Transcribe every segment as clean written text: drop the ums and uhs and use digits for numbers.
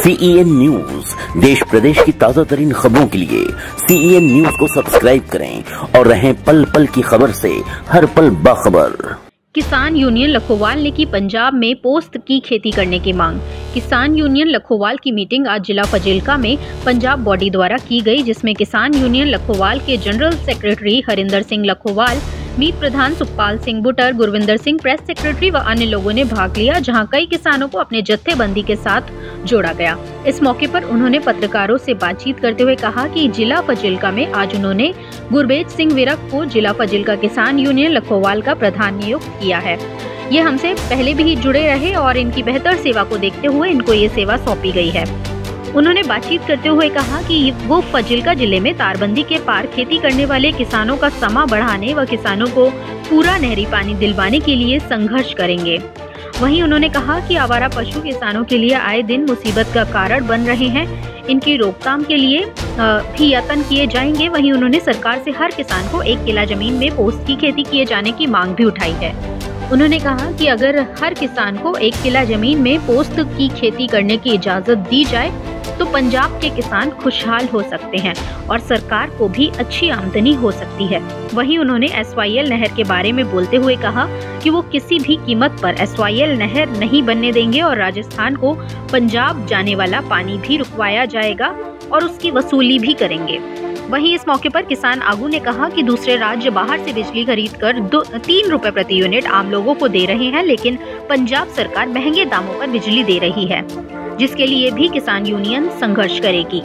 CEN news देश प्रदेश की ताजा तरीन खबरों के लिए CEN न्यूज को सब्सक्राइब करें और रहें पल पल की खबर से हर पल बाखबर। किसान यूनियन लखोवाल ने की पंजाब में पोस्त की खेती करने की मांग। किसान यूनियन लखोवाल की मीटिंग आज जिला फजीलका में पंजाब बॉडी द्वारा की गई, जिसमें किसान यूनियन लखोवाल के जनरल सेक्रेटरी हरिंदर सिंह लखोवाल, मीत प्रधान सुखपाल सिंह बुटर, गुरविंदर सिंह प्रेस सेक्रेटरी व अन्य लोगों ने भाग लिया, जहां कई किसानों को अपने जत्थेबंदी के साथ जोड़ा गया। इस मौके पर उन्होंने पत्रकारों से बातचीत करते हुए कहा कि जिला फजीलका में आज उन्होंने गुरबेज सिंह विरक को जिला फजीलका किसान यूनियन लखोवाल का प्रधान नियुक्त किया है। ये हमसे पहले भी जुड़े रहे और इनकी बेहतर सेवा को देखते हुए इनको ये सेवा सौंपी गई है। उन्होंने बातचीत करते हुए कहा कि वो फजीलका जिले में तारबंदी के पार खेती करने वाले किसानों का समा बढ़ाने व किसानों को पूरा नहरी पानी दिलवाने के लिए संघर्ष करेंगे। वहीं उन्होंने कहा कि आवारा पशु किसानों के लिए आए दिन मुसीबत का कारण बन रहे हैं, इनकी रोकथाम के लिए भी यत्न किए जाएंगे। वहीं उन्होंने सरकार से हर किसान को 1 किला जमीन में पोस्त की खेती किए जाने की मांग भी उठाई है। उन्होंने कहा कि अगर हर किसान को 1 किला जमीन में पोस्त की खेती करने की इजाजत दी जाए तो पंजाब के किसान खुशहाल हो सकते हैं और सरकार को भी अच्छी आमदनी हो सकती है। वहीं उन्होंने SYL नहर के बारे में बोलते हुए कहा कि वो किसी भी कीमत पर SYL नहर नहीं बनने देंगे और राजस्थान को पंजाब जाने वाला पानी भी रुकवाया जाएगा और उसकी वसूली भी करेंगे। वहीं इस मौके पर किसान आगू ने कहा कि दूसरे राज्य बाहर से बिजली खरीद कर 3 रुपए प्रति यूनिट आम लोगों को दे रहे हैं, लेकिन पंजाब सरकार महंगे दामों पर बिजली दे रही है, जिसके लिए भी किसान यूनियन संघर्ष करेगी।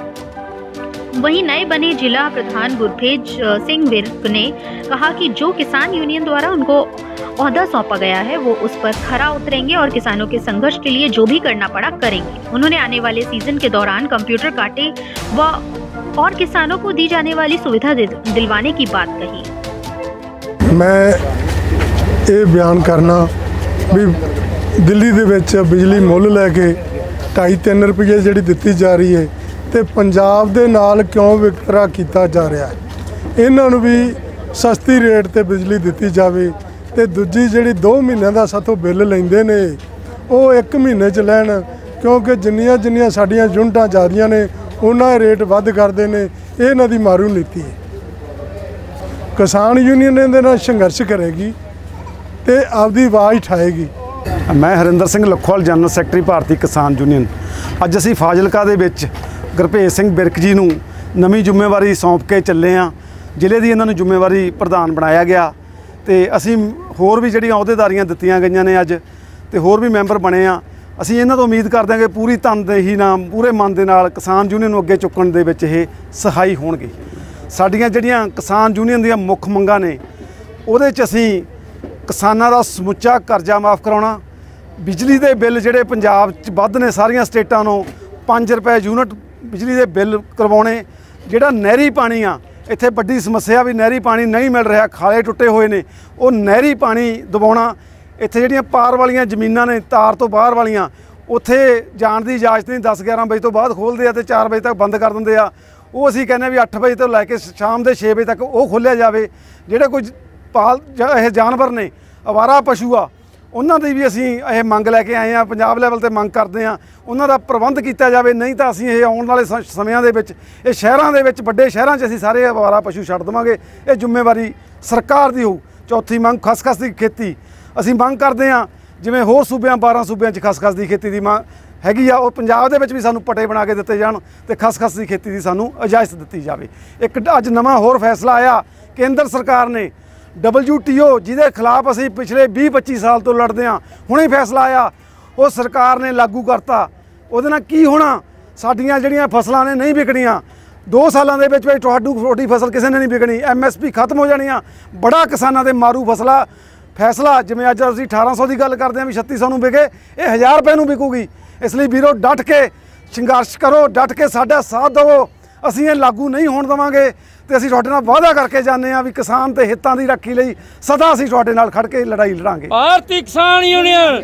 वहीं नए बने जिला प्रधान गुरबेज सिंह विरक ने कहा कि जो किसान यूनियन द्वारा उनको ओहदा सौंपा गया है वो उस पर खरा उतरेंगे और किसानों के संघर्ष के लिए जो भी करना पड़ा करेंगे। उन्होंने आने वाले सीजन के दौरान कंप्यूटर कांटे व और किसानों को दी जाने वाली सुविधा दिलवाने की बात कही। मैं ये बयान करना भी दिल्ली दे विच बिजली मुल लैके 2.5-3 रुपये जी दी जा रही है तो पंजाब दे नाल क्यों वितकरा किया जा रहा है। इन्हों भी सस्ती रेट ते बिजली दी जाए तो दूजी जी 2 महीनों का साथों बिल लेंदे ने वो 1 महीने च लैन, क्योंकि जिन्नियां साडियां यूनिटां जा रही ने उन्होंने रेट वध करते हैं। ये इन्हां दी मारू नीति है। किसान यूनियन इहदे नाल संघर्ष करेगी तो आपदी आवाज़ उठाएगी। मैं Harinder Singh Lakhowal general secretary Bharatiya Kisan union. अज असीं फाजिलका दे विच गुरबेज सिंह विरक जी नूं नवीं जिम्मेवारी सौंप के चले हाँ। जिले की इन्हां नूं जिम्मेवारी प्रधान बनाया गया तो असीं होर भी जिहड़ियां अहुदेदारियां दित्तियां गईयां ने अज ते होर भी मैंबर बने आ। असीं इन्हां तो उम्मीद करते हैं कि पूरी तनदेही नाल पूरे मन दे नाल किसान यूनियन नूं अगे चुकण दे विच इह सहाई होणगे। साडीआं जिहड़ियां किसान यूनियन दीआं मुੱਖ मंगां ने उहदे च असीं किसानां दा समुच्चा करजा माफ़ कराउणा, बिजली दे बिल जिहड़े पंजाब च वध ने सारियां स्टेटां नूं 5 रुपए यूनिट बिजली दे बिल करवाउणे, जिहड़ा नहरी पानी आ इत्थे वड्डी समस्या भी नहरी पानी नहीं मिल रहा, खाले टुटे हुए ने, वो नहरी पानी दबाउणा। इत्थे जिहड़ियां पार वालियां जमीनां ने तार तो बाहर वालियां उत्थे जाण दी इजाजत नहीं, 10-11 बजे तो बाद खोलदे आ ते 4 बजे तक बंद कर दिंदे आ। वो असीं कहने भी 8 बजे तो लैके शाम के 6 बजे तक वो खोलिया जाए। जिहड़े कोई पाल यह जानवर ने आवारा पशु आ उन्हां दी भी असीं यह मंग लैके आए हैं, पंजाब लैवल ते मंग करते हैं उन्हां दा प्रबंध किया जाए। नहीं तो असीं ये आउण वाले समयां दे विच ये शहरां दे विच वड्डे शहरां च असीं सारे आवारा पशु छड्ड देवांगे। ये जिम्मेवारी सरकार दी होऊ। चौथी मंग खसखस की खेती असीं मंग करते हैं, जिवें होर सूबिਆਂ 12 सूबिਆਂ च खसखस की खेती की मंग हैगी आ, पंजाब दे विच भी सानूं पट्टे बना के दिते जाण ते खसखस की खेती की सानूं इजाजत दित्ती जाए। एक अज नवां होर फैसला आया, केंद्र सरकार ने WTO जिहदे खिलाफ असीं पिछले 20-25 साल तो लड़दे हां, हुणे फैसला आया वो सरकार ने लागू करता। उहदे नाल की होना, साडीआं जिहड़ियां फसलां ने नहीं विकणीਆਂ 2 सालों के विच तुहाडी फसल किसी ने नहीं विकणी, MSP खत्म हो जानी। बड़ा किसानां दे मारू फैसला जिवें अज असीं 1800 की गल करते हैं भी 3600 नूं विके, ये 1000 रुपए नूं विकूगी। इसलिए वीरो डट के संघर्ष करो, डट के साडा साथ दवो। असीं ये लागू नहीं होण देवांगे तो असीं तुहाडे नाल वादा करके जाने आ भी किसान ते हितां दी रखी लई सदा असीं तुहाडे नाल खड़ के लड़ाई लड़ांगे। भारतीय किसान यूनियन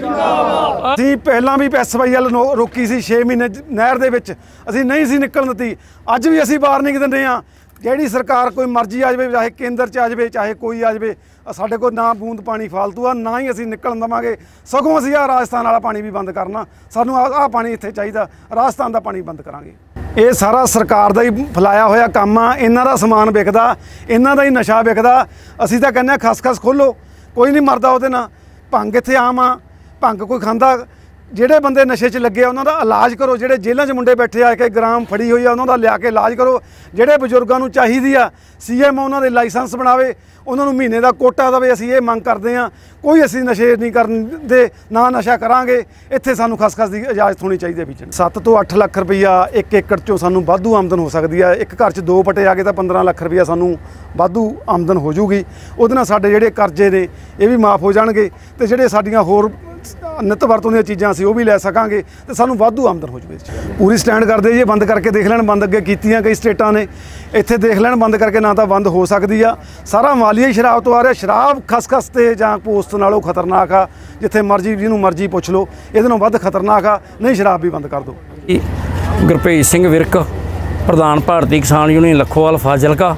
असीं पहलां भी SYL रोकी सी 6 महीने नहर दे विच असीं नहीं सी निकलण दित्ती। अज भी असीं वार्निंग दिंदे आ ਜਿਹੜੀ ਸਰਕਾਰ ਕੋਈ ਮਰਜ਼ੀ ਆ ਜਾਵੇ, ਚਾਹੇ ਕੇਂਦਰ 'ਚ ਆ ਜਾਵੇ, ਚਾਹੇ ਕੋਈ ਆ ਜਾਵੇ, ਸਾਡੇ ਕੋਲ ਨਾ ਬੂੰਦ ਪਾਣੀ ਫਾਲਤੂ ਆ, ਨਾ ਹੀ ਅਸੀਂ ਨਿਕਲਣ ਦੇਵਾਂਗੇ। ਸਗੋਂ ਅਸੀਂ ਆਹ ਰਾਜਸਥਾਨ ਵਾਲਾ ਪਾਣੀ ਵੀ ਬੰਦ ਕਰਨਾ, ਸਾਨੂੰ ਆਹ ਪਾਣੀ ਇੱਥੇ ਚਾਹੀਦਾ, ਰਾਜਸਥਾਨ ਦਾ ਪਾਣੀ ਬੰਦ ਕਰਾਂਗੇ। ਇਹ ਸਾਰਾ ਸਰਕਾਰ ਦਾ ਹੀ ਫੈਲਾਇਆ ਹੋਇਆ ਕੰਮ ਆ। ਇਹਨਾਂ ਦਾ ਸਮਾਨ ਵਿਕਦਾ, ਇਹਨਾਂ ਦਾ ਹੀ ਨਸ਼ਾ ਵਿਕਦਾ। ਅਸੀਂ ਤਾਂ ਕਹਿੰਦੇ ਹਾਂ ਖਸ ਖੋਲ੍ਹੋ, ਕੋਈ ਨਹੀਂ ਮਰਦਾ ਉਹਦੇ ਨਾਲ। ਭੰਗ ਇੱਥੇ ਆਮ ਆ, ਭੰਗ ਕੋਈ ਖਾਂਦਾ। ਜਿਹੜੇ ਬੰਦੇ ਨਸ਼ੇ 'ਚ ਲੱਗੇ ਆ ਉਹਨਾਂ ਦਾ ਇਲਾਜ ਕਰੋ। ਜਿਹੜੇ ਜੇਲ੍ਹਾਂ 'ਚ ਮੁੰਡੇ ਬੈਠੇ ਆ ਕੇ ਗ੍ਰਾਮ ਫੜੀ ਹੋਈ ਆ ਉਹਨਾਂ ਦਾ ਲਿਆ ਕੇ ਇਲਾਜ ਕਰੋ। ਜਿਹੜੇ ਬਜ਼ੁਰਗਾਂ ਨੂੰ ਚਾਹੀਦੀ ਆ CM ਉਹਨਾਂ ਦੇ ਲਾਇਸੈਂਸ ਬਣਾਵੇ, ਉਹਨਾਂ ਨੂੰ ਮਹੀਨੇ ਦਾ ਕੋਟਾ ਦੇਵੇ। ਅਸੀਂ ਇਹ ਮੰਗ ਕਰਦੇ ਹਾਂ। ਕੋਈ ਅਸੀਂ ਨਸ਼ੇ ਨਹੀਂ ਕਰਨ ਦੇ, ਨਾ ਨਸ਼ਾ ਕਰਾਂਗੇ। ਇੱਥੇ ਸਾਨੂੰ ਖਸ ਦੀ ਇਜਾਜ਼ਤ ਹੋਣੀ ਚਾਹੀਦੀ ਹੈ ਬੀਜਣ। 7 ਤੋਂ 8 ਲੱਖ ਰੁਪਈਆ 1 ਏਕੜ 'ਚੋਂ ਸਾਨੂੰ ਵਾਧੂ ਆਮਦਨ ਹੋ ਸਕਦੀ ਹੈ। ਇੱਕ ਘਰ 'ਚ 2 ਪੱਟੇ ਆ ਗਏ ਤਾਂ 15 ਲੱਖ ਰੁਪਈਆ ਸਾਨੂੰ ਵਾਧੂ ਆਮਦਨ ਹੋ ਜੂਗੀ। ਉਹਦੇ ਨਾਲ ਸਾਡੇ ਜਿਹੜੇ ਕਰਜ਼ੇ ਨੇ ਇਹ ਵੀ ਮਾਫ ਹੋ ਜਾਣਗੇ, ਅਤੇ ਜਿਹੜੇ ਸਾਡੀਆਂ ਹੋਰ ਨਿੱਤ ਵਰਤੋਂ ਦੀਆਂ ਚੀਜ਼ਾਂ ਅਸੀਂ ਉਹ ਵੀ ਲੈ ਸਕਾਂਗੇ, ਤੇ ਸਾਨੂੰ ਵਾਧੂ ਆਮਦਨ ਹੋ ਜੂਗੀ। ਪੂਰੀ ਸਟੈਂਡ ਕਰਦੇ ਜੀ, ਬੰਦ ਕਰਕੇ ਦੇਖ ਲੈਣ। ਬੰਦ ਅੱਗੇ ਕੀਤੀਆਂ ਕਈ ਸਟੇਟਾਂ ਨੇ, ਇੱਥੇ ਦੇਖ ਲੈਣ ਬੰਦ ਕਰਕੇ, ਨਾ ਤਾਂ ਬੰਦ ਹੋ ਸਕਦੀ ਆ। ਸਾਰਾ ਮਾਲੀਆ ਹੀ ਸ਼ਰਾਬ ਤੋਂ ਆ ਰਿਹਾ। ਸ਼ਰਾਬ ਖਸਖਸ ਤੇ ਜਾਂ ਪੋਸਤ ਨਾਲੋਂ ਖਤਰਨਾਕ ਆ। ਜਿੱਥੇ ਮਰਜ਼ੀ ਜਿਹਨੂੰ ਮਰਜ਼ੀ ਪੁੱਛ ਲਓ, ਇਹਦੇ ਨਾਲੋਂ ਵੱਧ ਖਤਰਨਾਕ ਆ। ਨਹੀਂ, ਸ਼ਰਾਬ ਵੀ ਬੰਦ ਕਰ ਦਿਓ। ਗੁਰਭੇਜ ਸਿੰਘ ਵਿਰਕ, ਪ੍ਰਧਾਨ ਭਾਰਤੀ ਕਿਸਾਨ ਯੂਨੀਅਨ ਲੱਖੋਵਾਲ ਫਾਜ਼ਿਲਕਾ।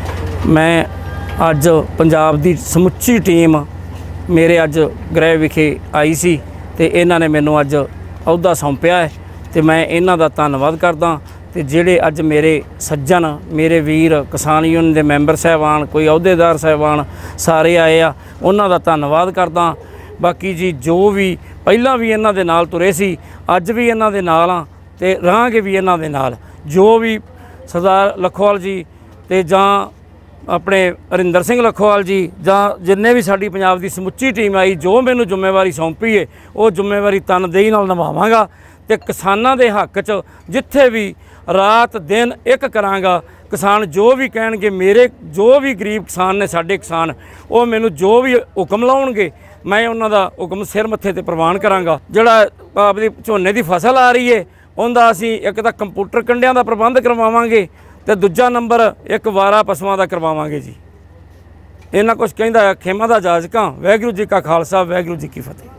ਮੈਂ ਅੱਜ ਪੰਜਾਬ ਦੀ ਸਮੁੱਚੀ ਟੀਮ ਮੇਰੇ ਅੱਜ ਗ੍ਰਹਿ ਵਿਖੇ ਆਈ ਸੀ, ਤੇ ਇਹਨਾਂ ਨੇ ਮੈਨੂੰ ਅੱਜ ਅਹੁਦਾ ਸੌਂਪਿਆ ਹੈ, ਤੇ ਮੈਂ ਇਹਨਾਂ ਦਾ ਧੰਨਵਾਦ ਕਰਦਾ। ਤੇ ਜਿਹੜੇ ਅੱਜ ਮੇਰੇ ਸੱਜਣ, ਮੇਰੇ ਵੀਰ, ਕਿਸਾਨ ਯੂਨੀਅਨ ਦੇ ਮੈਂਬਰ ਸਾਹਿਬਾਨ, ਕੋਈ ਅਹੁਦੇਦਾਰ ਸਾਹਿਬਾਨ ਸਾਰੇ ਆਏ ਆ, ਉਹਨਾਂ ਦਾ ਧੰਨਵਾਦ ਕਰਦਾ। ਬਾਕੀ ਜੀ ਜੋ ਵੀ ਪਹਿਲਾਂ ਵੀ ਇਹਨਾਂ ਦੇ ਨਾਲ ਤੁਰੇ ਸੀ, ਅੱਜ ਵੀ ਇਹਨਾਂ ਦੇ ਨਾਲ ਆ, ਤੇ ਰਹਾਂਗੇ ਵੀ ਇਹਨਾਂ ਦੇ ਨਾਲ। ਜੋ ਵੀ ਸਰਦਾਰ ਲੱਖੋਵਾਲ ਜੀ ਤੇ ਜਾਂ ਆਪਣੇ ਹਰਿੰਦਰ ਸਿੰਘ ਲੱਖੋਵਾਲ ਜੀ, ਜਾਂ ਜਿੰਨੇ ਵੀ ਸਾਡੀ ਪੰਜਾਬ ਦੀ ਸਮੁੱਚੀ ਟੀਮ ਆਈ, ਜੋ ਮੈਨੂੰ ਜ਼ਿੰਮੇਵਾਰੀ ਸੌਂਪੀ ਹੈ, ਉਹ ਜ਼ਿੰਮੇਵਾਰੀ ਤਨਦੇਹੀ ਨਾਲ ਨਿਭਾਵਾਂਗਾ। ਤੇ ਕਿਸਾਨਾਂ ਦੇ ਹੱਕ 'ਚ ਜਿੱਥੇ ਵੀ ਰਾਤ ਦਿਨ ਇੱਕ ਕਰਾਂਗਾ। ਕਿਸਾਨ ਜੋ ਵੀ ਕਹਿਣਗੇ, ਮੇਰੇ ਜੋ ਵੀ ਗਰੀਬ ਕਿਸਾਨ ਨੇ, ਸਾਡੇ ਕਿਸਾਨ, ਉਹ ਮੈਨੂੰ ਜੋ ਵੀ ਹੁਕਮ ਲਾਉਣਗੇ, ਮੈਂ ਉਹਨਾਂ ਦਾ ਹੁਕਮ ਸਿਰ ਮੱਥੇ ਤੇ ਪ੍ਰਵਾਨ ਕਰਾਂਗਾ। ਜਿਹੜਾ ਆਪਣੀ ਝੋਨੇ ਦੀ ਫਸਲ ਆ ਰਹੀ ਹੈ, ਉਹਦਾ ਅਸੀਂ ਇੱਕ ਤਾਂ ਕੰਪਿਊਟਰ ਕੰਡਿਆਂ ਦਾ ਪ੍ਰਬੰਧ ਕਰਵਾਵਾਂਗੇ, ਤੇ ਦੂਜਾ ਨੰਬਰ ਇੱਕ ਵਾਰਾ ਪਸ਼ੂਆਂ ਦਾ ਕਰਵਾਵਾਂਗੇ ਜੀ। ਇਹਨਾਂ ਕੁਛ ਕਹਿੰਦਾ ਖੇਮਾਂ ਦਾ ਜਾਜਕਾਂ। ਵਾਹਿਗੁਰੂ ਜੀ ਕਾ ਖਾਲਸਾ, ਵਾਹਿਗੁਰੂ ਜੀ ਕੀ ਫਤਿਹ।